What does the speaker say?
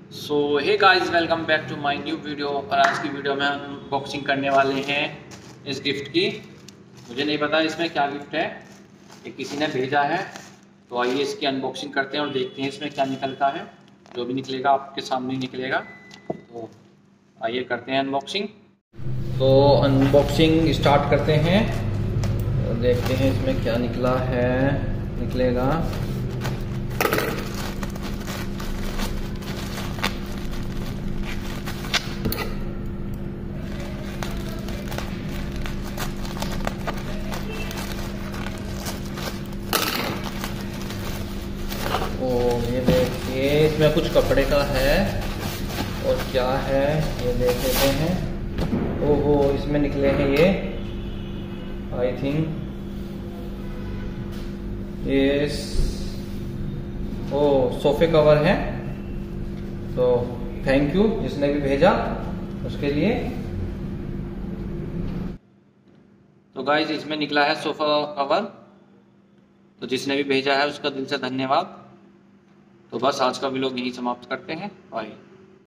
So hey guys, welcome back to my new video. और आज की वीडियो में हम अनबॉक्सिंग करने वाले हैं इस गिफ्ट की। मुझे नहीं पता इसमें क्या गिफ्ट है, ये किसी ने भेजा है। तो आइए इसकी अनबॉक्सिंग करते हैं और देखते हैं इसमें क्या निकलता है। जो भी निकलेगा आपके सामने ही निकलेगा। तो आइए करते हैं अनबॉक्सिंग। तो अनबॉक्सिंग स्टार्ट करते हैं और देखते हैं इसमें क्या निकलेगा। ओ ये देखिए, इसमें कुछ कपड़े का है और क्या है ये देख लेते हैं। ओहो, इसमें निकले हैं ये, आई थिंक ये ओ सोफे कवर है। तो थैंक यू जिसने भी भेजा उसके लिए। तो गाइज इसमें निकला है सोफा कवर। तो जिसने भी भेजा है उसका दिल से धन्यवाद। तो बस आज का व्लॉग यहीं समाप्त करते हैं। बाय।